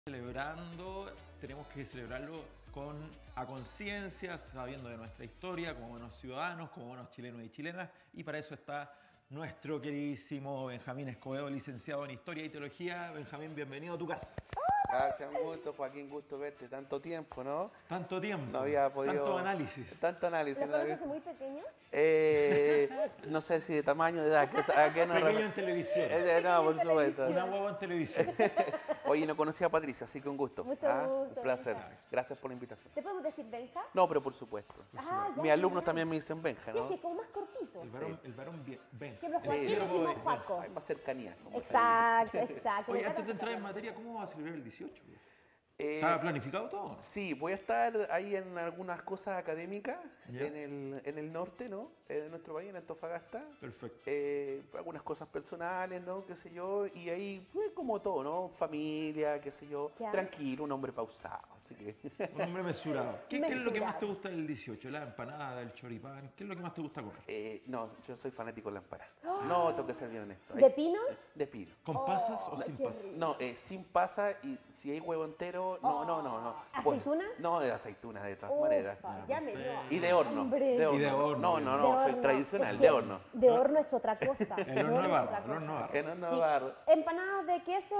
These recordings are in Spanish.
Celebrando, tenemos que celebrarlo a conciencia, sabiendo de nuestra historia, como buenos ciudadanos, como buenos chilenos y chilenas, y para eso está nuestro queridísimo Benjamín Escobedo, licenciado en Historia y Teología. Benjamín, bienvenido a tu casa. Gracias, un gusto, Joaquín, gusto verte. Tanto tiempo, ¿no? Tanto tiempo, No había podido... tanto análisis. Tanto análisis. ¿Los conoces muy pequeño? No sé si de tamaño, de edad. ¿A qué no Pequeño en televisión. No, por supuesto. Una huevo en televisión. Oye, no conocía a Patricia, así que un gusto. Mucho gusto, Un placer. Benja. Gracias por la invitación. ¿Te podemos decir Benja? No, pero por supuesto. Ah, ya, Mis alumnos genial. también me dicen Benja, Sí, ¿no? es que como más cortito. El varón Ben. Que los Sí. Joaquín decimos Juaco. Hay más cercanía. como Exacto, exacto. Oye, Me antes de encanta entrar en esa materia, ¿cómo va a celebrar el 18? Eh, ¿Está planificado todo? Sí, voy a estar ahí en algunas cosas académicas Ya. en el norte, ¿no? De nuestro país, en Antofagasta. Perfecto. Algunas cosas personales, ¿no? Qué sé yo. Y ahí, pues, como todo, ¿no? Familia, qué sé yo. Ya. Tranquilo, un hombre pausado. Así que... Un hombre mesurado. ¿Qué es lo que Mesurado. más te gusta del 18? ¿La empanada, el choripán? ¿Qué es lo que más te gusta comer? No, yo soy fanático de la empanada. No, tengo que ser bien honesto. ¿De pino? De pino. ¿Con pasas o Oh, sin qué pasas? rico. No, sin pasa y si hay huevo entero, no. ¿Aceituna? No, de aceituna, de todas Ufa, maneras. ya me dio Y de horno. hambre. De horno. Y de horno. No, De soy horno. tradicional, Es de que horno. De horno es otra cosa. El De horno de es barro, otra el horno de cosa. barro. En horno Sí. barro. Empanadas de queso.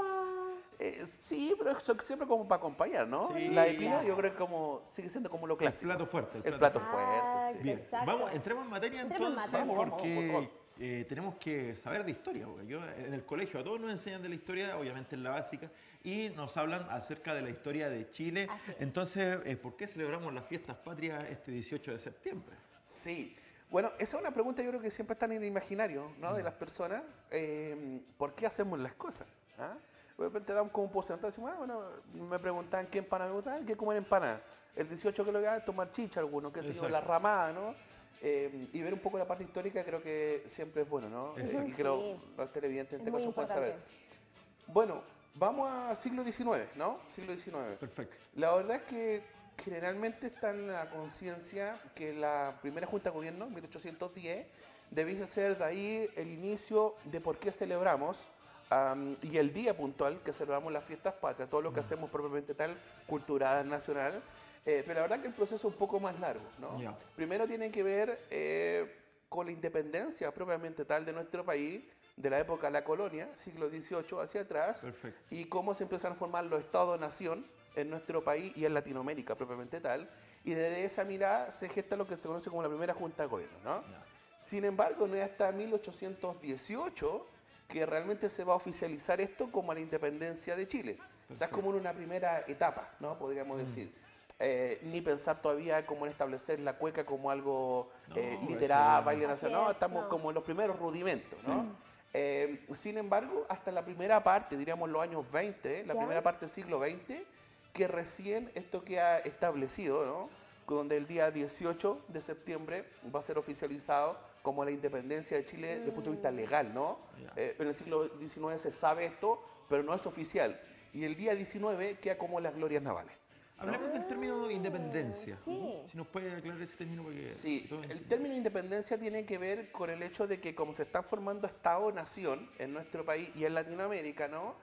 Sí, pero eso siempre como para acompañar, ¿no? Sí. La de pino yo creo que sigue siendo como lo El clásico. plato fuerte. El plato Ah, fuerte, sí. Bien, Exacto. entremos en materia Entremos en entonces, materia. Vamos, por porque favor. tenemos que saber de historia. Porque yo en el colegio a todos nos enseñan de la historia, obviamente en la básica, y nos hablan acerca de la historia de Chile. Así es. Entonces, ¿por qué celebramos las fiestas patrias este 18 de septiembre? Sí. Bueno, esa es una pregunta yo creo que siempre está en el imaginario, ¿no? De las personas. ¿Por qué hacemos las cosas? ¿Ah? De repente damos como un porcentaje, decimos, bueno, me preguntaban qué empanada me gustaban, qué comer empanada. El 18 que lo que haga es tomar chicha alguno, qué sé yo, Exacto. la ramada, ¿no? Y ver un poco la parte histórica creo que siempre es bueno, ¿no? Exacto. Y que los Sí. televidentes en Es este muy caso puedan importante. saber. Bueno, vamos a siglo XIX, ¿no? Siglo XIX. Perfecto. La verdad es que generalmente está en la conciencia que la primera Junta de Gobierno, 1810, debiese ser de ahí el inicio de por qué celebramos y el día puntual que celebramos las fiestas patrias, todo lo que hacemos propiamente tal, cultural, nacional. Pero la verdad que el proceso es un poco más largo, ¿no? Ya. Primero tiene que ver con la independencia propiamente tal de nuestro país, de la época de la colonia, siglo XVIII hacia atrás, Perfecto. y cómo se empiezan a formar los estados-nación en nuestro país y en Latinoamérica propiamente tal, y desde esa mirada se gesta lo que se conoce como la primera Junta de Gobierno, ¿no? Ya. Sin embargo, no es hasta 1818 que realmente se va a oficializar esto como la independencia de Chile. O sea, es como en una primera etapa, ¿no? Podríamos decir. Ni pensar todavía cómo en establecer la cueca como algo No, literal, eso- baile Así nacional. No, es, estamos no. como en los primeros rudimentos, ¿no? Sin embargo, hasta la primera parte, diríamos los años 20, la ¿Ya? primera parte del siglo XX, que recién esto queda establecido, ¿no? Donde el día 18 de septiembre va a ser oficializado como la independencia de Chile desde el punto de vista legal, ¿no? Ya. En el siglo XIX se sabe esto, pero no es oficial. Y el día 19 queda como las glorias navales. Hablemos del término independencia. Sí. Si nos puede aclarar ese término porque... Sí, todo- el término independencia tiene que ver con el hecho de que como se están formando Estado-nación en nuestro país y en Latinoamérica, ¿no?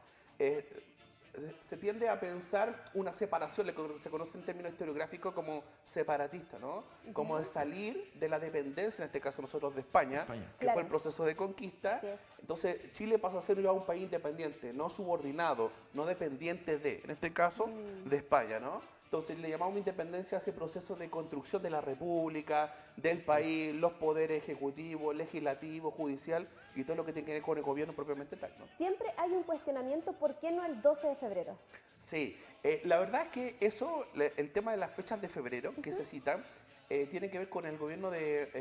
Se tiende a pensar una separación, lo que se conoce en términos historiográficos como separatista, ¿no? Como de salir de la dependencia, en este caso nosotros de España, España. que Claro. fue el proceso de conquista. Así es. Entonces Chile pasa a ser ya un país independiente, no subordinado, no dependiente de, en este caso, de España, ¿no? Entonces le llamamos independencia a ese proceso de construcción de la república, del país, los poderes ejecutivo, legislativo, judicial y todo lo que tiene que ver con el gobierno propiamente tal, ¿no? Siempre hay un cuestionamiento, ¿por qué no el 12 de febrero? Sí, la verdad es que eso, el tema de las fechas de febrero que se citan, tiene que ver con el gobierno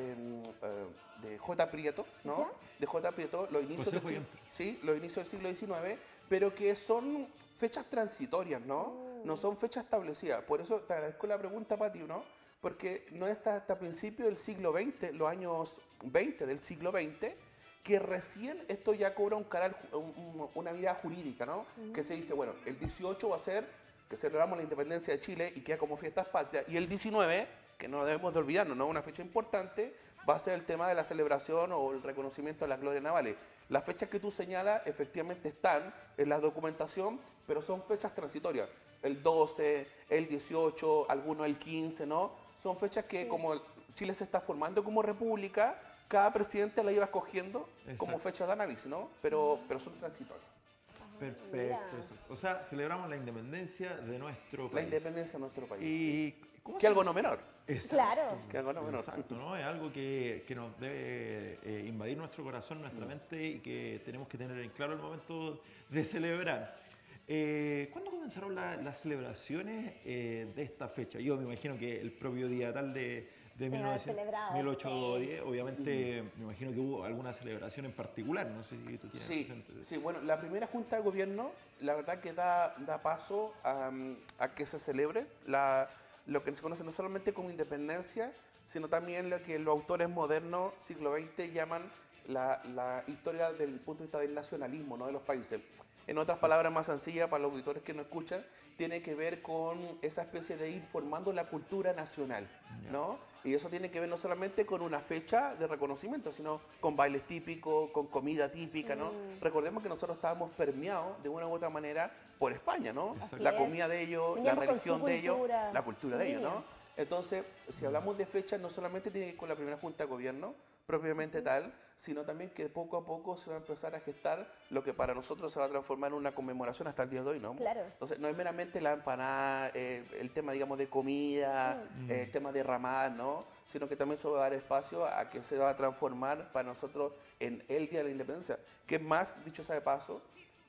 de J. Prieto, ¿no? ¿Ya? De J. Prieto, los inicios, José del siglo, Prieto. sí, los inicios del siglo XIX, pero que son fechas transitorias, ¿no? No son fechas establecidas. Por eso te agradezco la pregunta, Pati, ¿no? Porque no es hasta principios del siglo XX, los años 20 del siglo XX, que recién esto ya cobra una mirada jurídica, ¿no? Que se dice, bueno, el 18 va a ser que celebramos la independencia de Chile y queda como fiestas patrias, y el 19 que no debemos de olvidarnos, ¿no? Una fecha importante va a ser el tema de la celebración o el reconocimiento de las glorias navales. Las fechas que tú señalas efectivamente están en la documentación, pero son fechas transitorias. El 12, el 18, algunos el 15, ¿no? Son fechas que como Chile se está formando como república, cada presidente la iba escogiendo como Exacto. fecha de análisis, ¿no? Pero son transitorias. Perfecto. Mira. Eso. O sea, celebramos la independencia de nuestro La país. independencia de nuestro país. Y Sí. ¿cómo Que se- algo no menor. Exacto. Claro. Que algo no menor. Exacto, ¿no? Es algo que nos debe invadir nuestro corazón, nuestra mente y que tenemos que tener en claro el momento de celebrar. ¿Cuándo comenzaron las celebraciones de esta fecha? Yo me imagino que el propio día tal de haber 1900 celebrado, 1810, obviamente me imagino que hubo alguna celebración en particular, no sé si tú tienes Sí, presente. sí, bueno, la primera Junta de Gobierno, la verdad que da paso a que se celebre lo que se conoce no solamente como independencia, sino también lo que los autores modernos, siglo XX, llaman la historia del punto de vista del nacionalismo, ¿no? De los países. En otras palabras más sencillas, para los auditores que no escuchan, tiene que ver con esa especie de ir formando la cultura nacional, ¿no? Y eso tiene que ver no solamente con una fecha de reconocimiento, sino con bailes típicos, con comida típica, ¿no? Recordemos que nosotros estábamos permeados de una u otra manera por España, ¿no? Exacto. La Así es. comida de ellos, la Veníamos con su religión de ellos, cultura. la cultura de ellos, Mira. ¿no? Entonces, si hablamos de fechas, no solamente tiene que ver con la primera Junta de Gobierno, propiamente tal, sino también que poco a poco se va a empezar a gestar lo que para nosotros se va a transformar en una conmemoración hasta el día de hoy, ¿no? Claro. Entonces, no es meramente la empanada, el tema, digamos, de comida, el tema de ramadas, ¿no? Sino que también se va a dar espacio a que se va a transformar para nosotros en el Día de la Independencia. Que es más, dicho sea de paso,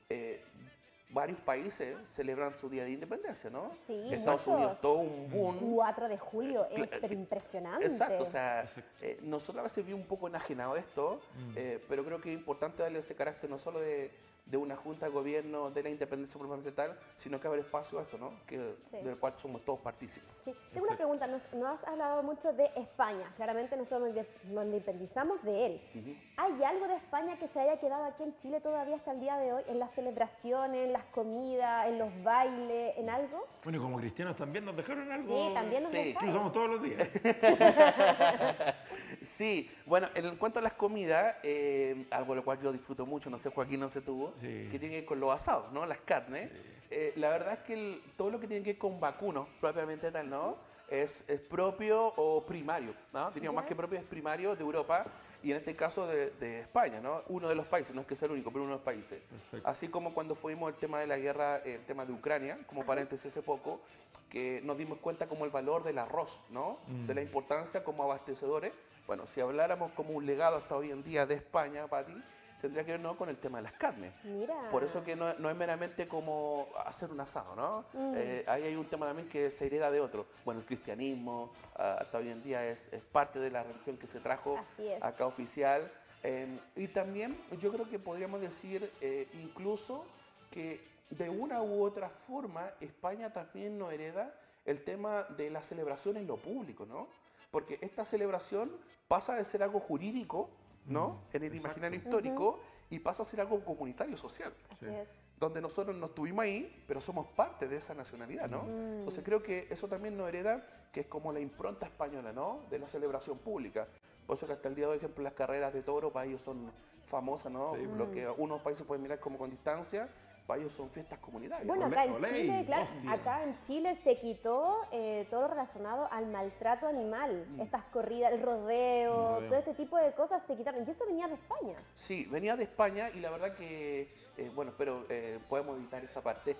varios países celebran su Día de Independencia, ¿no? Sí, Estados muchos. Unidos, todo un boom. 4 de julio, es pero impresionante. Exacto, o sea, nosotros a veces vivimos un poco enajenados de esto, pero creo que es importante darle ese carácter no solo de una junta de gobierno de la independencia propiamente tal, sino que haber espacio a esto, ¿no? Del cual somos todos partícipes. Sí. Tengo una pregunta, nos has hablado mucho de España, claramente nosotros nos independizamos de él. ¿Hay algo de España que se haya quedado aquí en Chile todavía hasta el día de hoy, en las celebraciones, en las comidas, en los bailes, en algo? Bueno, y como cristianos también nos dejaron algo Sí, también nos Sí. que dejaron. usamos todos los días. Sí, bueno, en cuanto a las comidas, algo de lo cual yo disfruto mucho, no sé, Joaquín, no sé tú, Sí. que tiene que ver con los asados, ¿no? Las carnes. La verdad es que todo lo que tiene que ver con vacuno, propiamente tal, ¿no? Es propio o primario, ¿no? Diríamos más que propio, es primario de Europa y en este caso de España, ¿no? Uno de los países, no es que sea el único, pero uno de los países. Perfecto. Así como cuando fuimos el tema de la guerra, el tema de Ucrania, como paréntesis hace poco, que nos dimos cuenta como el valor del arroz, ¿no? De la importancia como abastecedores. Bueno, si habláramos como un legado hasta hoy en día de España, Pati, tendría que ver, ¿no?, con el tema de las carnes. Mira. Por eso que no es meramente como hacer un asado, ¿no? Ahí hay un tema también que se hereda de otro. Bueno, el cristianismo hasta hoy en día es parte de la religión que se trajo Así es. acá oficial. Y también yo creo que podríamos decir incluso que de una u otra forma España también nos hereda el tema de la celebración en lo público, ¿no? Porque esta celebración pasa de ser algo jurídico, ¿no? En el imaginario histórico y pasa a ser algo comunitario, social, Así es. donde nosotros no estuvimos ahí, pero somos parte de esa nacionalidad, ¿no? Entonces creo que eso también nos hereda, que es como la impronta española, ¿no? De la celebración pública. Por eso que hasta el día de hoy, por ejemplo, las carreras de toro para ellos son famosas, ¿no? Lo que unos países pueden mirar como con distancia, para ellos son fiestas comunitarias. Bueno, Olé, acá en olé, Chile, claro, hostia. acá en Chile se quitó todo lo relacionado al maltrato animal. Estas corridas, el rodeo, Rodeo. todo este tipo de cosas se quitaron. Y eso venía de España. Sí, venía de España y la verdad que, bueno, pero podemos evitar esa parte.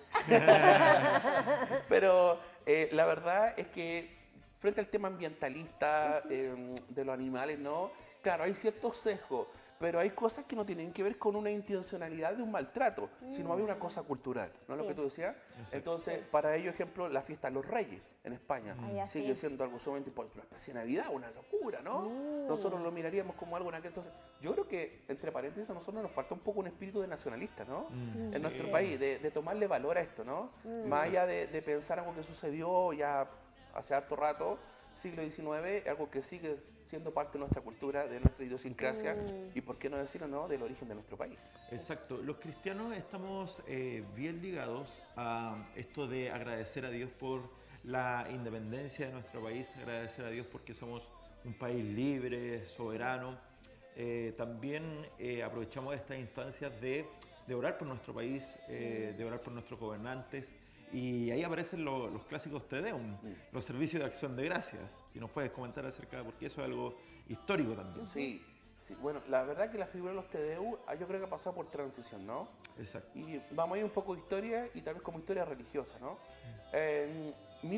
Pero la verdad es que frente al tema ambientalista de los animales, ¿no? Claro, hay ciertos sesgos, pero hay cosas que no tienen que ver con una intencionalidad de un maltrato, sino hay una cosa cultural, ¿no es lo Sí. que tú decías? Entonces, para ello, ejemplo, la fiesta de los Reyes en España Ay, así sigue es. siendo algo sumamente importante. Pero la especie de Navidad, una locura, ¿no? Nosotros lo miraríamos como algo en aquel entonces. Yo creo que, entre paréntesis, a nosotros nos falta un poco un espíritu de nacionalista, ¿no? En nuestro país, de tomarle valor a esto, ¿no? Más allá de pensar algo que sucedió ya hace harto rato, siglo XIX, algo que sigue siendo parte de nuestra cultura, de nuestra idiosincrasia y, por qué no decirlo, ¿no?, del origen de nuestro país. Exacto. Los cristianos estamos bien ligados a esto de agradecer a Dios por la independencia de nuestro país, agradecer a Dios porque somos un país libre, soberano. También aprovechamos estas instancias de orar por nuestro país, de orar por nuestros gobernantes. Y ahí aparecen los clásicos Te Deum, los servicios de acción de gracias. Si nos puedes comentar acerca, porque eso es algo histórico también. Sí, sí. Bueno, la verdad que la figura de los TDU yo creo que ha pasado por transición, ¿no? Exacto. Y vamos a ir un poco de historia y tal vez como historia religiosa, ¿no? En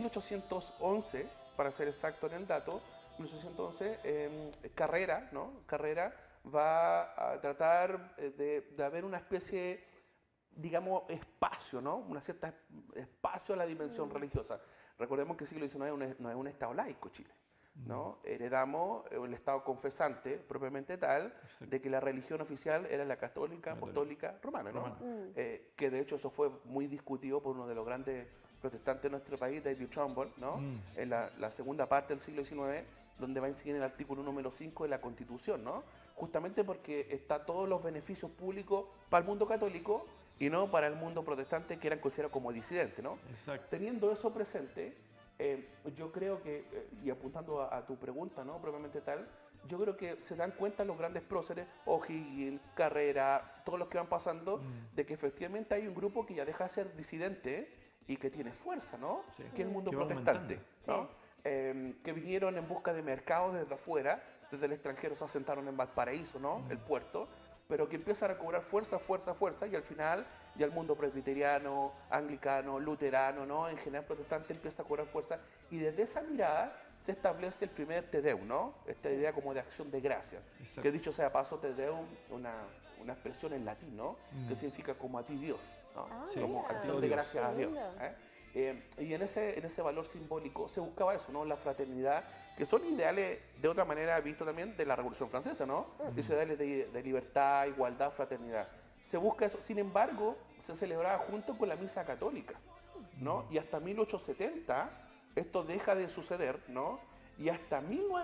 1811, para ser exacto en el dato, 1811, Carrera, ¿no? Carrera va a tratar de haber una especie, digamos, espacio, ¿no? Una cierta espacio a la dimensión religiosa. Recordemos que el siglo XIX no es un Estado laico, Chile, ¿no? Heredamos el Estado confesante, propiamente tal, de que la religión oficial era la católica, apostólica, romana, ¿no? Que de hecho eso fue muy discutido por uno de los grandes protestantes de nuestro país, David Trumbull, ¿no? En la segunda parte del siglo XIX, donde va a incidir en el artículo número 5 de la Constitución, ¿no? Justamente porque está todos los beneficios públicos para el mundo católico y no para el mundo protestante, que eran considerados como disidentes, ¿no? Exacto. Teniendo eso presente, yo creo que, y apuntando a tu pregunta, ¿no? Propiamente tal, yo creo que se dan cuenta los grandes próceres, O'Higgins, Carrera, todos los que van pasando, de que efectivamente hay un grupo que ya deja de ser disidente y que tiene fuerza, ¿no? Sí. Que es el mundo Que va protestante, aumentando. ¿no? Que vinieron en busca de mercados desde afuera, desde el extranjero se asentaron en Valparaíso, ¿no? El puerto, pero que empiezan a cobrar fuerza, fuerza, fuerza, y al final ya el mundo presbiteriano, anglicano, luterano, ¿no? En general protestante empieza a cobrar fuerza, y desde esa mirada se establece el primer Te Deum, ¿no? Esta idea como de acción de gracia, Exacto. que dicho sea paso, Te Deum, una expresión en latín, ¿no? Que significa como a ti Dios, ¿no? Sí. Como mira. acción de Dios. gracias a Qué Dios. lindo. Y en ese valor simbólico se buscaba eso, ¿no? La fraternidad, que son ideales de otra manera visto también de la Revolución Francesa, ¿no? Esos ideales de libertad, igualdad, fraternidad. Se busca eso, sin embargo, se celebraba junto con la misa católica, ¿no? Y hasta 1870 esto deja de suceder, ¿no? Y hasta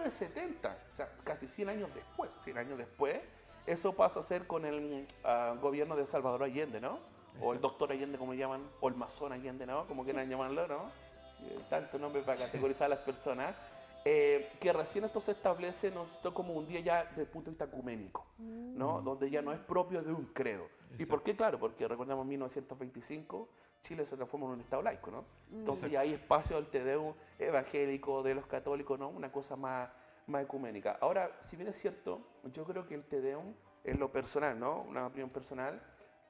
1970, o sea, casi 100 años después, eso pasa a ser con el gobierno de Salvador Allende, ¿no? O el doctor Allende, como llaman, o el masón Allende, ¿no? Como quieran llamarlo, ¿no? Sí, tanto nombre para categorizar a las personas. Que recién esto se establece, ¿no? Como un día ya desde el punto de vista ecuménico, ¿no? Donde ya no es propio de un credo. ¿Y por qué? Claro, porque recordamos 1925, Chile se transforma en un Estado laico, ¿no? Entonces ya hay espacio del Te Deum evangélico, de los católicos, ¿no? Una cosa más ecuménica. Ahora, si bien es cierto, yo creo que el Te Deum, en lo personal, ¿no? Una opinión personal,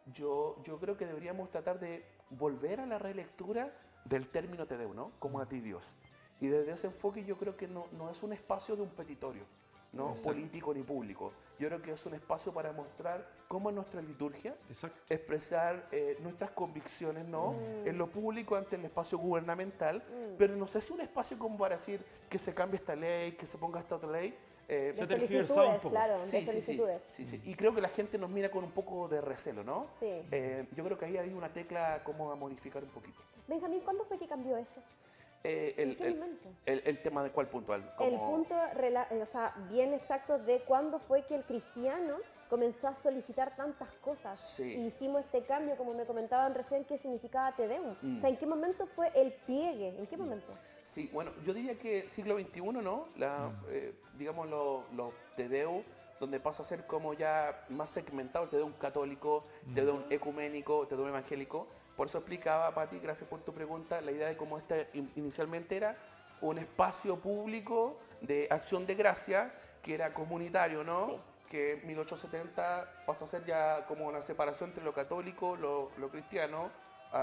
yo creo que deberíamos tratar de volver a la relectura del término Te Deum, ¿no? Como a ti Dios. Y desde ese enfoque yo creo que no es un espacio de un petitorio, ¿no? Político ni público. Yo creo que es un espacio para mostrar cómo es nuestra liturgia, Exacto. expresar nuestras convicciones, ¿no? En lo público ante el espacio gubernamental, pero no sé si un espacio como para decir que se cambie esta ley, que se ponga esta otra ley. De Se tergiversaba un solicitudes, poco. claro, de Sí. solicitudes. Y creo que la gente nos mira con un poco de recelo, ¿no? Sí. Yo creo que ahí hay una tecla como a modificar un poquito. Benjamín, ¿cuándo fue que cambió eso? ¿En qué momento? El tema de cuál puntual. El punto o sea, bien exacto de cuándo fue que el cristiano comenzó a solicitar tantas cosas. Sí. Y hicimos este cambio, como me comentaban recién, que significaba Te Deum. O sea, ¿en qué momento fue el pliegue? ¿En qué momento? Sí, bueno, yo diría que siglo XXI, ¿no? Digamos, los Te Deum, donde pasa a ser como ya más segmentado el Te Deum católico, Te Deum ecuménico, Te Deum evangélico. Por eso explicaba, Pati, gracias por tu pregunta, la idea de cómo inicialmente era un espacio público de acción de gracia, que era comunitario, ¿no? Sí. Que en 1870 pasa a ser ya como una separación entre lo católico, lo cristiano. A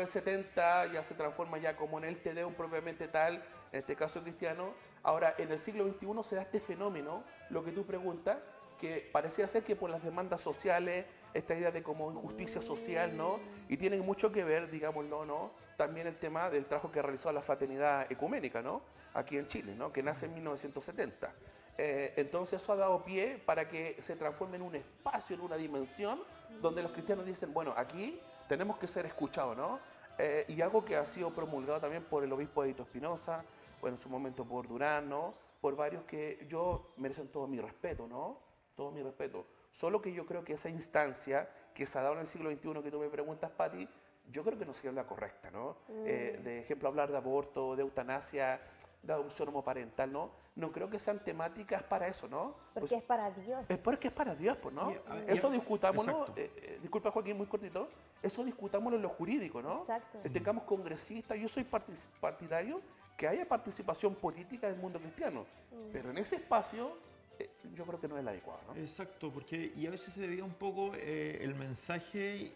1970 ya se transforma ya como en el Te Deum propiamente tal, en este caso cristiano. Ahora, en el siglo XXI se da este fenómeno, lo que tú preguntas, que parecía ser que por las demandas sociales, esta idea de como injusticia social, ¿no? Y tiene mucho que ver, digámoslo, ¿no? También el tema del trabajo que realizó la Fraternidad Ecuménica, ¿no? Aquí en Chile, ¿no? Que nace en 1970. Entonces eso ha dado pie para que se transforme en un espacio, en una dimensión, donde los cristianos dicen, bueno, aquí tenemos que ser escuchados, ¿no? Y algo que ha sido promulgado también por el obispo Edito Espinosa, o en su momento por Durán, ¿no? Por varios que merecen todo mi respeto, ¿no? Todo mi respeto. Solo que yo creo que esa instancia que se ha dado en el siglo XXI que tú me preguntas, Pati, yo creo que no sería la correcta, ¿no? De ejemplo, hablar de aborto, de eutanasia, de adopción homoparental, ¿no? No creo que sean temáticas para eso, ¿no? Porque Pues, es para Dios. es porque es para Dios, pues, ¿no? Y- Eso discutámoslo, exacto. disculpa Joaquín, muy cortito, eso discutámoslo en lo jurídico, ¿no? Exacto. Tengamos congresistas, yo soy partidario que haya participación política del mundo cristiano, pero en ese espacio yo creo que no es el adecuado, ¿no? Exacto, porque y a veces se desvía un poco el mensaje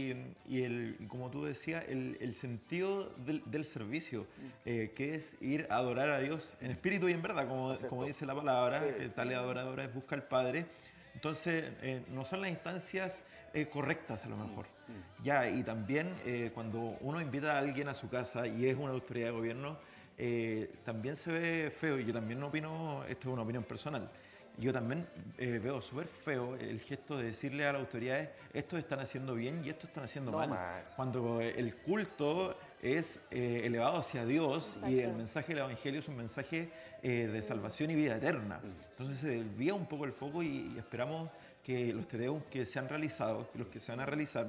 y como tú decías, el sentido del servicio, que es ir a adorar a Dios en espíritu y en verdad, como Exacto. dice la palabra, Sí. que tal adoradora es busca al Padre. Entonces, no son las instancias correctas a lo mejor. Ya, y también cuando uno invita a alguien a su casa y es una autoridad de gobierno, también se ve feo, y yo también opino, esto es una opinión personal, yo también veo súper feo el gesto de decirle a las autoridades, estos están haciendo bien y estos están haciendo No, mal. mal. Cuando el culto es elevado hacia Dios y el Exacto. mensaje del Evangelio es un mensaje de salvación y vida eterna. Entonces se desvía un poco el foco y esperamos que los tedeum que se han realizado, los que se van a realizar,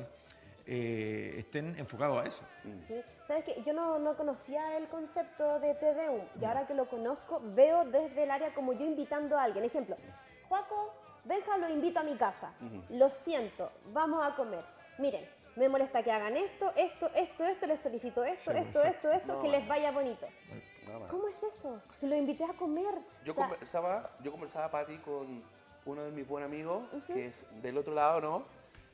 estén enfocados a eso. ¿Sí? ¿Sabes qué? Yo no conocía el concepto de Te Deum y ahora que lo conozco veo desde el área como yo invitando a alguien. Ejemplo, Joaco, Benja, lo invito a mi casa. Lo siento, vamos a comer. Miren, me molesta que hagan esto, les solicito esto, Sí, esto, No, que les vaya bonito. Nada más. ¿Cómo es eso? Si lo invité a comer. Yo O sea, conversaba, Pati, con uno de mis buenos amigos, que es del otro lado, ¿no?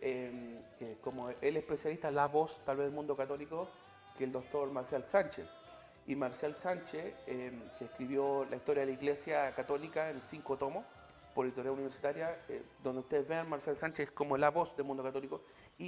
Que como él es especialista en la voz, tal vez del mundo católico, que el doctor Marcial Sánchez. Y Marcial Sánchez, que escribió la historia de la Iglesia Católica en 5 tomos, por editorial universitaria, donde ustedes vean, Marcial Sánchez es como la voz del mundo católico.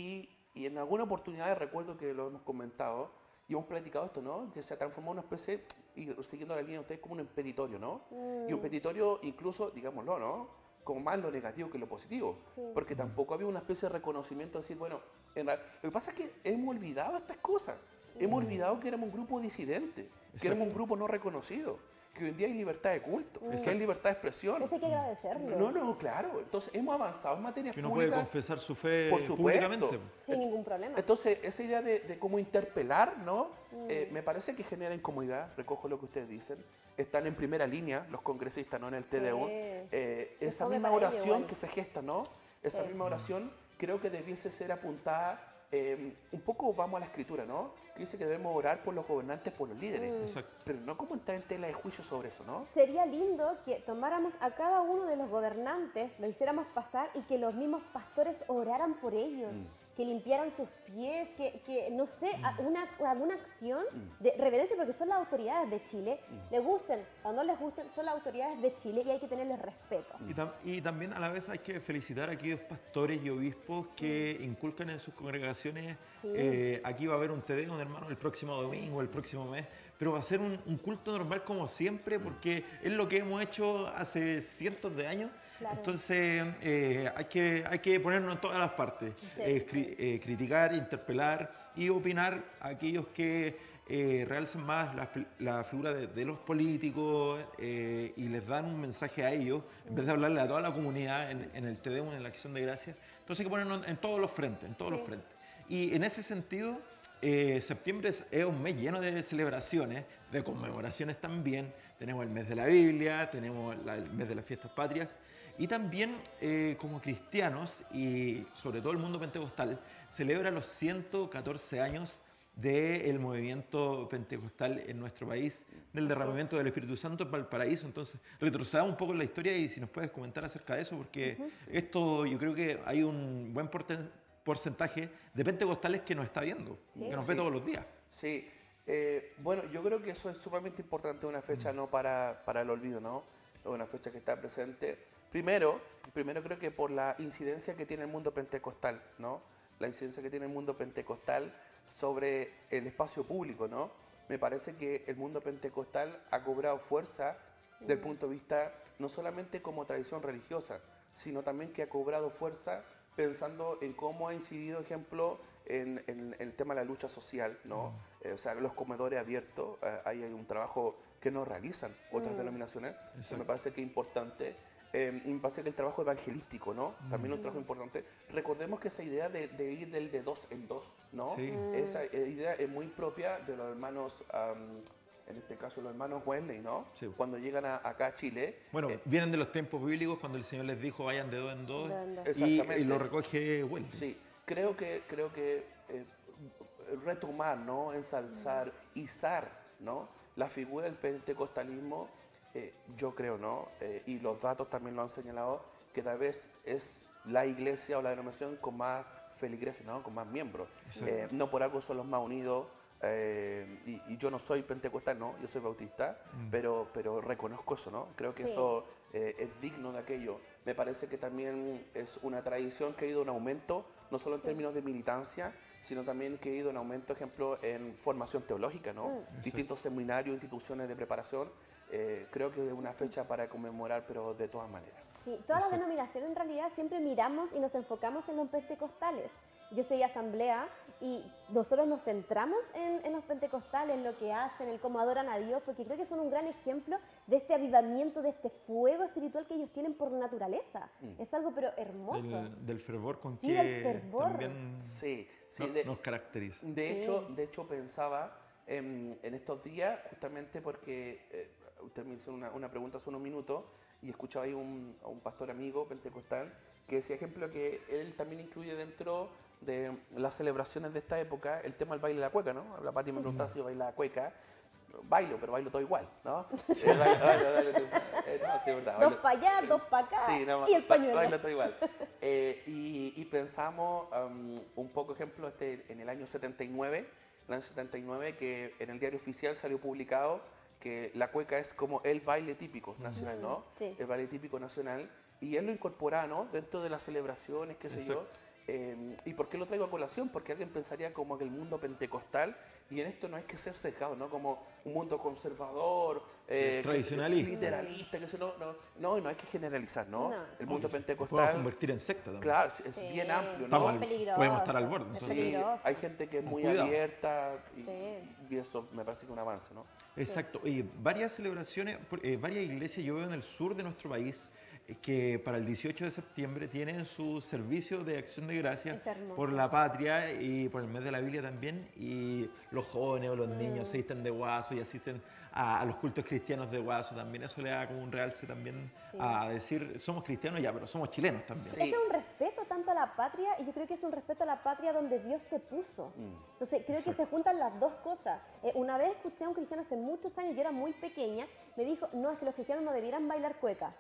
Y en alguna oportunidad, recuerdo que lo hemos comentado, y hemos platicado esto, ¿no? Que se ha transformado en una especie, y siguiendo la línea de ustedes, como un petitorio, ¿no? Y un petitorio, incluso, digámoslo, ¿no? Como más lo negativo que lo positivo. Sí. Porque tampoco había una especie de reconocimiento de decir, bueno, lo que pasa es que hemos olvidado estas cosas. Hemos olvidado que éramos un grupo disidente, que éramos un grupo no reconocido, que hoy en día hay libertad de culto, que hay libertad de expresión. eso hay que agradecerlo. No, claro. Entonces hemos avanzado en materias Que uno puede públicas. confesar su fe Por supuesto. públicamente. Sin ningún problema. Entonces, esa idea de cómo interpelar, ¿no? Me parece que genera incomodidad, recojo lo que ustedes dicen. Están en primera línea los congresistas, ¿no? En el TDU. Esa fome misma para ellos, oración igual. que se gesta, ¿no? Esa Sí. misma oración creo que debiese ser apuntada, un poco vamos a la escritura, ¿no? Que dice que debemos orar por los gobernantes, por los líderes. Exacto. Pero no como entrar en tela de juicio sobre eso, ¿no? Sería lindo que tomáramos a cada uno de los gobernantes, lo hiciéramos pasar y que los mismos pastores oraran por ellos, que limpiaran sus pies, que no sé, alguna acción de reverencia, porque son las autoridades de Chile, les gusten o no les gusten, son las autoridades de Chile y hay que tenerles respeto. Y también a la vez hay que felicitar a aquellos pastores y obispos que inculcan en sus congregaciones, Sí. aquí va a haber un Te Deum, hermano, el próximo domingo, el próximo mes, pero va a ser un culto normal como siempre, porque es lo que hemos hecho hace cientos de años. Claro. Entonces hay que ponernos en todas las partes, Sí. criticar, interpelar y opinar a aquellos que realzan más la figura de los políticos y les dan un mensaje a ellos, en vez de hablarle a toda la comunidad en el Te Deum, en la acción de gracias. Entonces hay que ponernos en todos los frentes, Sí. Y en ese sentido, septiembre es un mes lleno de celebraciones, de conmemoraciones también. Tenemos el mes de la Biblia, tenemos el mes de las fiestas patrias. Y también como cristianos, y sobre todo el mundo pentecostal, celebra los 114 años del movimiento pentecostal en nuestro país, del derramamiento del Espíritu Santo en Valparaíso. Entonces, retrocedamos un poco en la historia y si nos puedes comentar acerca de eso, porque esto yo creo que hay un buen porcentaje de pentecostales que nos está viendo, Sí. que nos ve Sí. todos los días. Sí, bueno, yo creo que eso es sumamente importante, una fecha no para el olvido, ¿no? Es una fecha que está presente. Primero creo que por la incidencia que tiene el mundo pentecostal, ¿no? La incidencia que tiene el mundo pentecostal sobre el espacio público, ¿no? Me parece que el mundo pentecostal ha cobrado fuerza del punto de vista no solamente como tradición religiosa, sino también que ha cobrado fuerza pensando en cómo ha incidido, ejemplo, en el tema de la lucha social, ¿no? O sea, los comedores abiertos, ahí hay un trabajo que no realizan otras denominaciones. Entonces, me parece que es importante me parece que el trabajo evangelístico, ¿no? También un trabajo importante. Recordemos que esa idea de ir de dos en dos, ¿no? Sí. Esa idea es muy propia de los hermanos, en este caso los hermanos Wesley, ¿no? Sí. Cuando llegan acá a Chile. Bueno, vienen de los tiempos bíblicos cuando el Señor les dijo vayan de dos en dos, De dos en dos. Exactamente. y lo recoge Wesley. Sí, creo que retomar, ¿no? Ensalzar, izar, ¿no? La figura del pentecostalismo, yo creo, ¿no? Y los datos también lo han señalado, que tal vez es la iglesia o la denominación con más feligreses, ¿no? Con más miembros. No por algo son los más unidos. Y yo no soy pentecostal, no, yo soy bautista, pero reconozco eso, ¿no? Creo que Sí. eso es digno de aquello. Me parece que también es una tradición que ha ido en aumento, no solo en términos de militancia, sino también que ha ido en aumento, ejemplo, en formación teológica, ¿no? Distintos seminarios, instituciones de preparación. Creo que es una fecha para conmemorar, pero de todas maneras. Sí, todas las denominaciones en realidad siempre miramos y nos enfocamos en los pentecostales. Yo soy asamblea y nosotros nos centramos en los pentecostales, en lo que hacen, en cómo adoran a Dios, porque creo que son un gran ejemplo de este avivamiento, de este fuego espiritual que ellos tienen por naturaleza. Es algo pero hermoso. Del fervor con Sí, que del fervor. también Sí, nos caracteriza. De hecho pensaba en estos días, justamente porque usted me hizo una pregunta hace unos minutos y escuchaba ahí a un pastor amigo pentecostal que decía, ejemplo, que él también incluye dentro de las celebraciones de esta época el tema del baile de la cueca, ¿no? La Pati me preguntaba si yo bailaba cueca. Bailo, pero bailo todo igual, ¿no? No, sí, es verdad, Dos para allá, dos para acá, sí, no, y el pañuelo. bailo todo igual. Y pensamos un poco, ejemplo, en el año 79, que en el diario oficial salió publicado que la cueca es como el baile típico nacional, ¿no? Sí. El baile típico nacional. Y él lo incorpora, ¿no? Dentro de las celebraciones, qué sé yo. ¿Y por qué lo traigo a colación? Porque alguien pensaría como que el mundo pentecostal, y en esto no hay que ser sesgado, ¿no? Como un mundo conservador, tradicionalista, literalista, que no hay que generalizar, ¿no? No. El mundo Podemos pentecostal, convertir en secta también. claro, es Sí. bien amplio, Es ¿no? Estamos peligroso. podemos estar al borde. Es Entonces, Sí, peligroso. hay gente que es muy Cuidado. abierta Sí. y eso me parece que es un avance, ¿no? Exacto. Y varias celebraciones, varias iglesias, yo veo en el sur de nuestro país, que para el 18 de septiembre tienen su servicio de acción de gracias Es hermoso. por la patria y por el mes de la Biblia también. Y los jóvenes o los niños se visten de guaso y asisten a los cultos cristianos de guaso también. Eso le da como un realce también a decir, somos cristianos ya, pero somos chilenos también. Sí. Ese es un respeto tanto a la patria y yo creo que es un respeto a la patria donde Dios te puso. Entonces creo que se juntan las dos cosas. Una vez escuché a un cristiano hace muchos años, yo era muy pequeña, me dijo, no, es que los cristianos no debieran bailar cueca.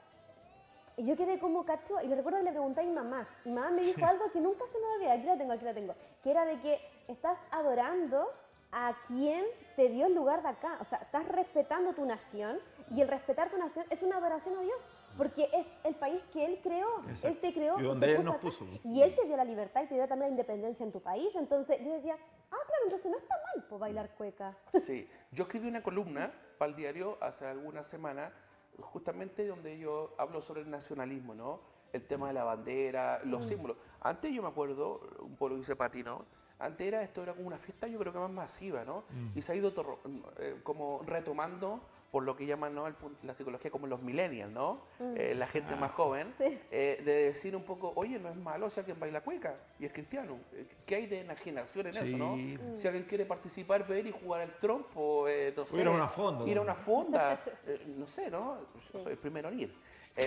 Y yo quedé como cachúa y le recuerdo que le pregunté a mi mamá. Mi mamá me dijo algo que nunca se me olvida, aquí la tengo, que era de que estás adorando a quien te dio el lugar de acá. O sea, estás respetando tu nación y el respetar tu nación es una adoración a Dios. Porque es el país que Él creó. Exacto. Él te creó. Y donde te Él nos acá, puso. Y Él te dio la libertad y te dio también la independencia en tu país. Entonces yo decía, claro, entonces no está mal por bailar cueca. Sí, yo escribí una columna para el diario hace algunas semanas, justamente donde yo hablo sobre el nacionalismo, ¿no? El tema de la bandera, los símbolos. Antes yo me acuerdo, un poco lo dice Pati, ¿no? Antes esto era como una fiesta, yo creo que más masiva, ¿no? Y se ha ido como retomando por lo que llaman, ¿no? La psicología como los millennials, ¿no? La gente más joven, Sí. de decir un poco, oye, no es malo si alguien baila cueca y es cristiano. ¿Qué hay de enajenación en eso, no? Sí. Si alguien quiere participar, ver y jugar al trompo, no sé. ir a una fonda, Ir a ¿no? una fonda, no sé, ¿no? Yo soy el primero en ir.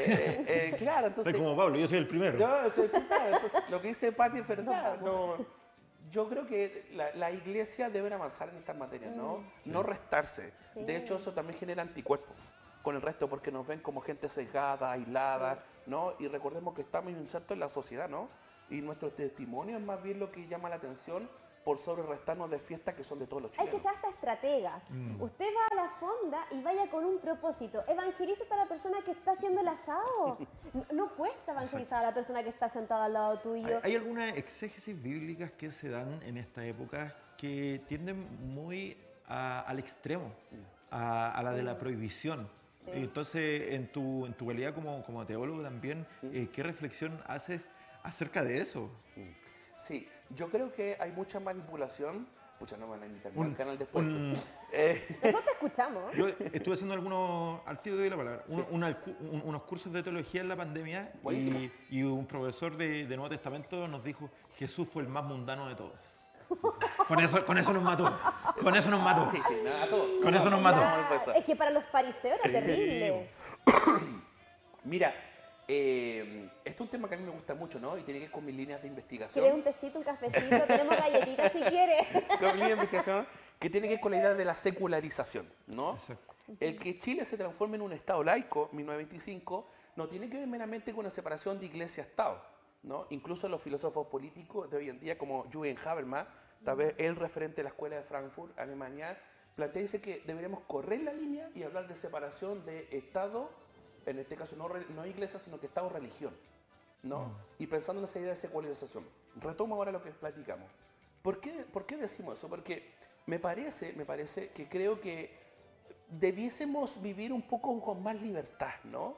Claro, entonces... Soy como Pablo, yo soy el primero. Yo soy el primero. Entonces, lo que dice Pati es verdad. No, yo creo que la iglesia debe avanzar en estas materias, ¿no? No restarse. Sí. De hecho, eso también genera anticuerpos con el resto porque nos ven como gente sesgada, aislada, ¿no? Y recordemos que estamos insertos en la sociedad, ¿no? Y nuestro testimonio es más bien lo que llama la atención por sobre restarnos de fiestas que son de todos los Hay que chilenos. ser hasta estrategas. Usted va a la fonda y vaya con un propósito. Evangelice a la persona que está haciendo el asado. No cuesta evangelizar a la persona que está sentada al lado tuyo. Hay algunas exégesis bíblicas que se dan en esta época que tienden muy al extremo, a la de la prohibición. Sí. Entonces, en tu calidad como teólogo también, ¿qué reflexión haces acerca de eso? Sí, yo creo que hay mucha manipulación Pucha, no me van a invitar al canal después. Nosotros te escuchamos. Yo estuve haciendo algunos, al tiro de la palabra, Sí. unos cursos de teología en la pandemia Buenísimo. y un profesor de Nuevo Testamento nos dijo, Jesús fue el más mundano de todos. Con eso nos mató. Con eso nos mató. Sí, sí, nada, todo. Con eso nos mató. Ya. Es que para los fariseos era Sí. terrible. Mira, este es un tema que a mí me gusta mucho, ¿no? Y tiene que ver con mis líneas de ¿Quieres investigación. un tecito, un cafecito? Tenemos galletitas si quieres. Con mis líneas de investigación que tiene que ver con la idea de la secularización, ¿no? Exacto. El que Chile se transforme en un Estado laico, 1925, no tiene que ver meramente con la separación de iglesia-Estado, ¿no? Incluso los filósofos políticos de hoy en día, como Jürgen Habermas, tal vez el referente de la Escuela de Frankfurt, Alemania, plantea dice que deberíamos correr la línea y hablar de separación de Estado, en este caso no iglesia, sino que Estado-religión, ¿no? Y pensando en esa idea de secularización. Retomo ahora lo que platicamos. ¿Por qué decimos eso? Porque me parece que creo que debiésemos vivir un poco con más libertad, ¿no?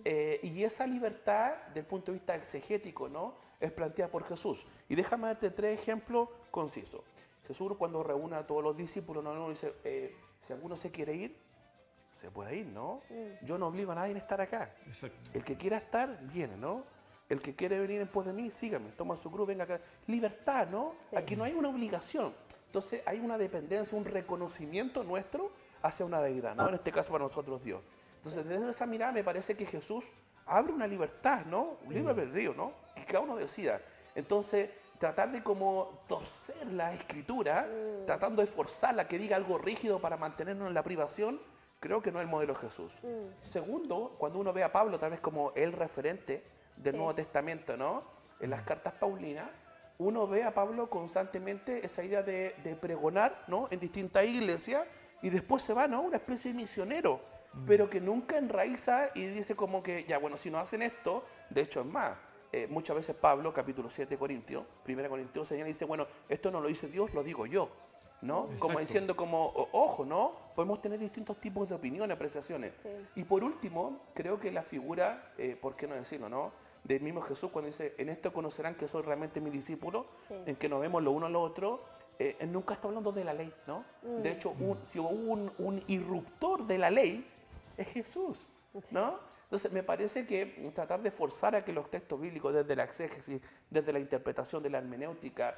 Y esa libertad, del punto de vista exegético, ¿no? Es planteada por Jesús. Y déjame darte 3 ejemplos concisos. Jesús, cuando reúne a todos los discípulos, ¿no? Dice, si alguno se quiere ir, se puede ir, ¿no? Yo no obligo a nadie a estar acá. Exacto. El que quiera estar, viene, ¿no? El que quiere venir en pos de mí, sígame, toma su cruz, venga acá. Libertad, ¿no? Sí. Aquí no hay una obligación. Entonces hay una dependencia, un reconocimiento nuestro hacia una deidad, ¿no? En este caso para nosotros Dios. Entonces desde esa mirada me parece que Jesús abre una libertad, ¿no? Un libre albedrío, ¿no? Que cada uno decida. Entonces tratar de como torcer la escritura, tratando de forzarla que diga algo rígido para mantenernos en la privación, creo que no es el modelo de Jesús. Segundo, cuando uno ve a Pablo tal vez como el referente del Sí. Nuevo Testamento, ¿no? En las cartas paulinas, uno ve a Pablo constantemente esa idea de pregonar, ¿no? En distintas iglesias y después se va, ¿no? Una especie de misionero, pero que nunca enraiza y dice como que, ya, bueno, si no hacen esto, de hecho es más. Muchas veces Pablo, capítulo 7 de Corintios, 1 Corintios, señala y dice, bueno, esto no lo dice Dios, lo digo yo, ¿no? Como Exacto. diciendo como, ojo, ¿no? Podemos tener distintos tipos de opiniones, apreciaciones. Sí. Y por último, creo que la figura, ¿por qué no decirlo, no? Del mismo Jesús cuando dice, en esto conocerán que soy realmente mi discípulo, Sí. en que nos vemos lo uno al otro, nunca está hablando de la ley, ¿no? De hecho, si hubo un irruptor de la ley, es Jesús, ¿no? Entonces, me parece que tratar de forzar a que los textos bíblicos, desde la exégesis, desde la interpretación de la hermenéutica,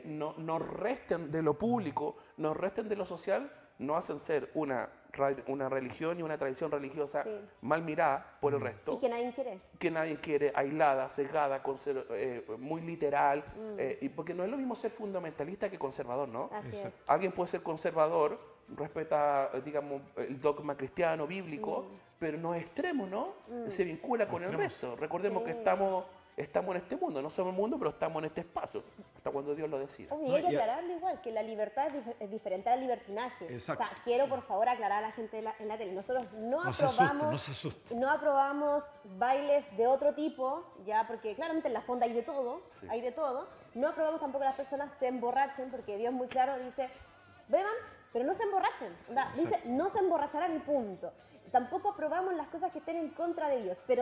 nos resten de lo público, nos resten de lo social, no hacen ser una religión y una tradición religiosa Sí. mal mirada por el Y resto, que nadie quiere. que nadie quiere, aislada, sesgada, muy literal, y porque no es lo mismo ser fundamentalista que conservador, ¿no? Así es. Exacto. Alguien puede ser conservador, respeta, digamos, el dogma cristiano, bíblico, pero no es extremo, ¿no? Se vincula con el Extremos. resto. Recordemos que Sí. estamos en este mundo, no somos el mundo, pero estamos en este espacio, hasta cuando Dios lo decida. Obvio, y No, hay que y a- aclararlo igual, que la libertad es diferente al libertinaje. Exacto. O sea, quiero por favor aclarar a la gente en la tele. Nosotros no No se asusten, aprobamos, no se asusten. no aprobamos bailes de otro tipo, ya, porque claramente en la fonda hay de todo, Sí. hay de todo. No aprobamos tampoco que las personas se emborrachen, porque Dios muy claro dice, beban, pero no se emborrachen. Onda, dice, no se emborracharán y punto. Tampoco aprobamos las cosas que estén en contra de Dios, pero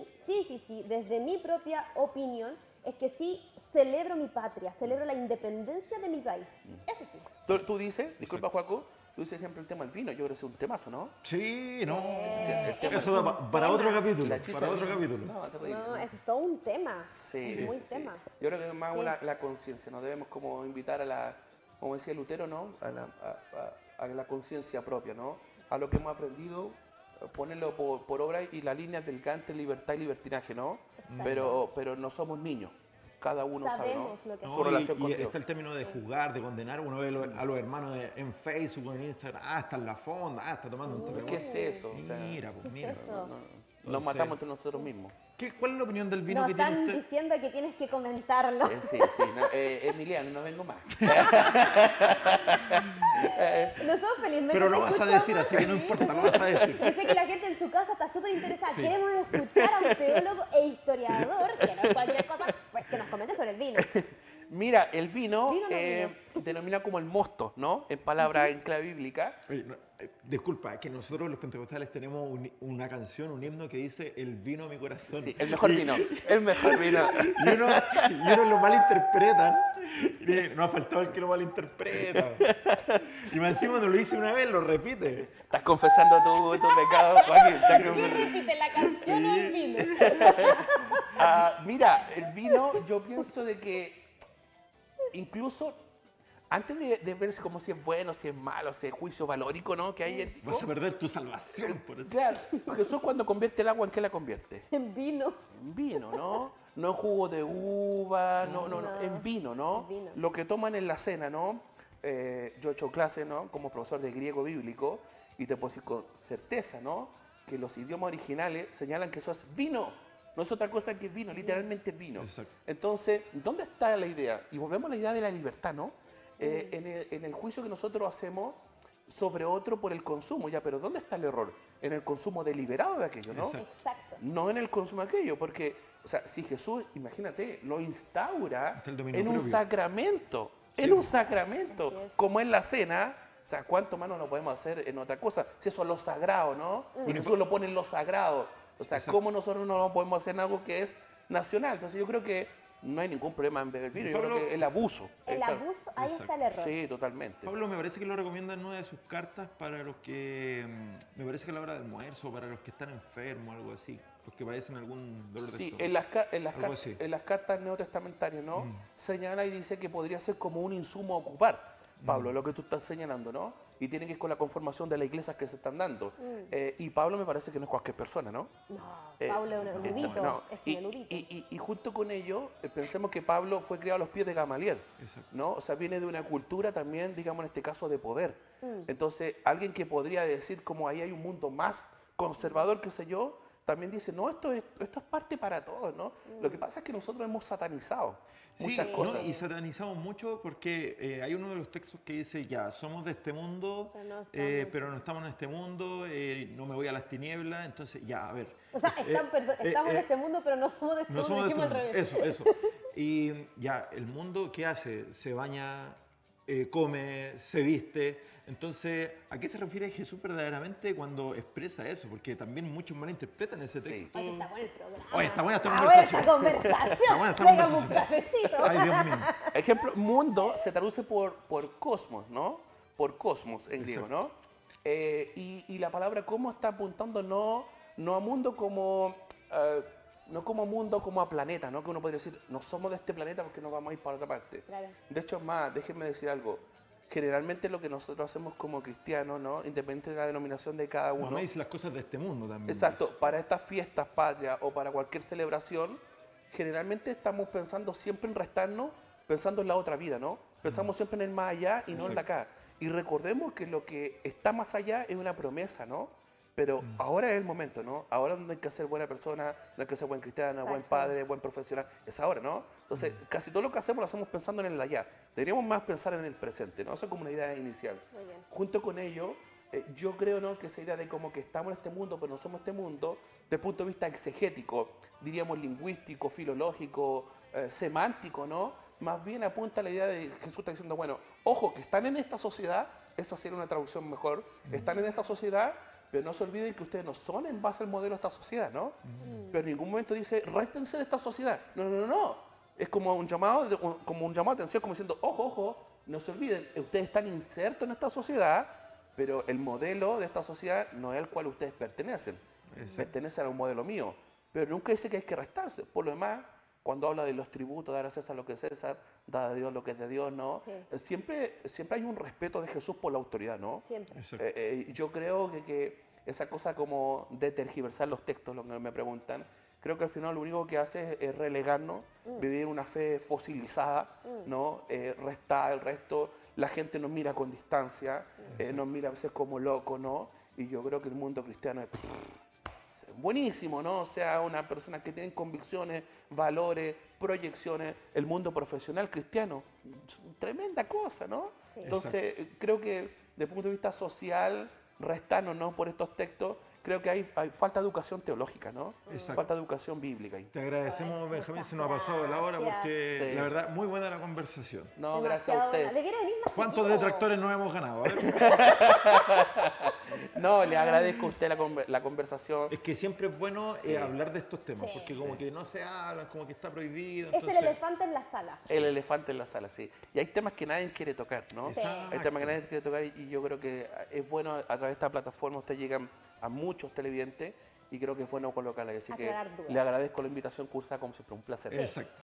sí, desde mi propia opinión, es que sí celebro mi patria, celebro la independencia de mi país. Eso sí. Tú dices, disculpa Joaco, tú dices ejemplo el tema del vino, yo creo que es un temazo, ¿no? Sí, no. Sí, el tema Eso da para otro capítulo. La chicha Para del otro vino. capítulo. No, terrible, No, ¿no? eso es todo un tema. Sí, Muy sí, sí. tema. Yo creo que es más Sí. la conciencia, nos debemos como invitar a la, como decía Lutero, ¿no? A la conciencia propia, ¿no? A lo que hemos aprendido, ponerlo por obra y la línea delgada entre libertad y libertinaje, ¿no? Pero no somos niños, cada uno sabe, ¿no? Sabemos lo que No, Su relación y con Dios. está el término de jugar, de condenar. Uno ve a los hermanos en Facebook, en Instagram, está en la fonda, está tomando un toque. ¿Qué es eso? O sea, Mira, pues ¿Qué es mira. eso? nos sé. matamos entre nosotros mismos. ¿Cuál es la opinión del vino Nos que tiene están usted? diciendo que tienes que comentarlo. Sí, no, Emiliano, no vengo más. Nosotros felizmente Pero te lo vas a escuchamos. decir, así que no importa, lo vas a decir. Yo sé que la gente en su casa está súper interesada. Sí. Queremos escuchar a un teólogo e historiador, que no es cualquier cosa, pues que nos comente sobre el vino. Mira, el vino, Vino no denomina como el mosto, ¿no? En palabra en clave bíblica. Oye, disculpa, que nosotros los pentecostales tenemos una canción, un himno que dice el vino a mi corazón. Sí, el mejor vino. El mejor vino. Y uno lo malinterpretan. Y nos ha faltado el que lo malinterpreta. Y más encima cuando lo dice una vez, lo repite. Estás confesando tu pecado, Joaquín. Repite la canción o el vino. Mira, el vino, yo pienso de que incluso antes de ver como si es bueno, si es malo, si es juicio valórico, ¿no? Que hay ético. Vas a perder tu salvación por eso. Claro, Jesús cuando convierte el agua, ¿en qué la convierte? En vino. En vino, ¿no? No en jugo de uva, no, en vino, ¿no? En vino. Lo que toman en la cena, ¿no? Yo he hecho clase, ¿no? Como profesor de griego bíblico y te puedo decir con certeza, ¿no? Que los idiomas originales señalan que eso es vino. No es otra cosa que vino, literalmente vino. Exacto. Entonces, ¿dónde está la idea? Y volvemos a la idea de la libertad, ¿no? En el juicio que nosotros hacemos sobre otro por el consumo, ya, pero ¿dónde está el error? En el consumo deliberado de aquello, ¿no? Exacto. Exacto. No en el consumo de aquello, porque, o sea, si Jesús, imagínate, lo instaura Está el dominio en un propio. sacramento, Sí. en un sacramento, Así es. como en la cena, o sea, ¿cuánto más no lo podemos hacer en otra cosa? Si eso es lo sagrado, ¿no? Y Jesús lo pone en lo sagrado. O sea, Exacto. ¿cómo nosotros no lo podemos hacer en algo que es nacional? Entonces yo creo que no hay ningún problema en beber vino, yo Pablo, creo que el abuso. El Claro. abuso, ahí Exacto. está el error. Sí, totalmente. Pablo, me parece que lo recomienda en una de sus cartas para los que, me parece que a la hora de almuerzo, para los que están enfermos, algo así, los que padecen algún dolor de Sí, estómago. Algo así. en las cartas neotestamentarias, ¿no? Señala y dice que podría ser como un insumo a ocupar, Pablo, lo que tú estás señalando, ¿no? Y tiene que ver con la conformación de las iglesias que se están dando. Y Pablo me parece que no es cualquier persona, ¿no? No, Pablo es un erudito. No, Es y, un erudito. y junto con ello, pensemos que Pablo fue criado a los pies de Gamaliel, Exacto. ¿no? O sea, viene de una cultura también, digamos en este caso, de poder. Entonces, alguien que podría decir como ahí hay un mundo más conservador, qué sé yo, también dice, no, esto es parte para todos, ¿no? Lo que pasa es que nosotros hemos satanizado muchas Sí, cosas. ¿no? Y satanizamos mucho porque hay uno de los textos que dice, ya, somos de este mundo, pero no estamos en este mundo, no me voy a las tinieblas, entonces, ya, a ver. O sea, estamos en este mundo, pero no somos de este No mundo, somos de dijimos este al mundo. revés. Eso. Y ya, el mundo, ¿qué hace? Se baña, come, se viste. Entonces, ¿a qué se refiere Jesús verdaderamente cuando expresa eso? Porque también muchos malinterpretan ese Sí. texto. Oye, está bueno el programa. Oye, está buena esta Está conversación. esta conversación. Está buena esta Tráigame un conversación. cafecito. Ay, Dios mío. Ejemplo, mundo se traduce por cosmos, ¿no? Por cosmos en griego, ¿no? Y la palabra cosmos está apuntando no a mundo como, no como mundo, como a planeta, ¿no? Que uno podría decir, no somos de este planeta porque no vamos a ir para otra parte. Claro. De hecho, es más, déjenme decir algo. Generalmente lo que nosotros hacemos como cristianos, ¿no? Independiente de la denominación de cada uno. Mamá dice las cosas de este mundo también. Exacto, para estas fiestas patrias o para cualquier celebración, generalmente estamos pensando siempre en restarnos, pensando en la otra vida, ¿no? Pensamos siempre en el más allá y no en la acá. Y recordemos que lo que está más allá es una promesa, ¿no? Pero ahora es el momento, ¿no? Ahora no hay que ser buena persona, no hay que ser buen cristiano, buen Exacto. padre, buen profesional. Es ahora, ¿no? Entonces, casi todo lo que hacemos lo hacemos pensando en el allá. Deberíamos más pensar en el presente, ¿no? Eso es como una idea inicial. Muy bien. Junto con ello, yo creo, ¿no? Que esa idea de como que estamos en este mundo, pero no somos este mundo, desde el punto de vista exegético, diríamos lingüístico, filológico, semántico, ¿no? Más bien apunta a la idea de Jesús está diciendo, bueno, ojo, que están en esta sociedad, esa sería una traducción mejor, están en esta sociedad, pero no se olviden que ustedes no son en base al modelo de esta sociedad, ¿no? Pero en ningún momento dice, réstense de esta sociedad. No. Es como un llamado de atención, como diciendo, ojo, no se olviden, ustedes están insertos en esta sociedad, pero el modelo de esta sociedad no es al cual ustedes pertenecen. Exacto. Pertenecen a un modelo mío. Pero nunca dice que hay que restarse. Por lo demás, cuando habla de los tributos, dar a César lo que es César, dar a Dios lo que es de Dios, ¿no? Sí. Siempre hay un respeto de Jesús por la autoridad, ¿no? Siempre. Exacto. Yo creo que esa cosa como de tergiversar los textos, lo que me preguntan, creo que al final lo único que hace es relegarnos, vivir una fe fosilizada, ¿no? Restar el resto, la gente nos mira con distancia, nos mira a veces como loco, ¿no? Y yo creo que el mundo cristiano es buenísimo, ¿no? O sea, una persona que tiene convicciones, valores, proyecciones, el mundo profesional cristiano, tremenda cosa, ¿no? Sí. Entonces, creo que desde el punto de vista social, restarnos, ¿no? Por estos textos creo que hay falta de educación teológica, ¿no? Exacto. Falta de educación bíblica ahí. Te agradecemos, Benjamín, muchas se nos ha pasado la hora gracias. porque Sí. la verdad, muy buena la conversación. No, gracias a Demasiado usted. buena. Debiera venir más ¿Cuántos seguido. detractores nos hemos ganado? A ver. No, le agradezco a usted la conversación. Es que siempre es bueno Sí. hablar de estos temas, Sí. porque Sí. como que no se hablan, como que está prohibido. Es el Entonces, elefante en la sala. El elefante en la sala, sí. Y hay temas que nadie quiere tocar, ¿no? Exacto. Hay temas que nadie quiere tocar y yo creo que es bueno a través de esta plataforma ustedes llegan a muchos televidentes y creo que es bueno colocarla. Así que Aclarar dudas. le agradezco la invitación, Cursa, como siempre, un placer. Exacto.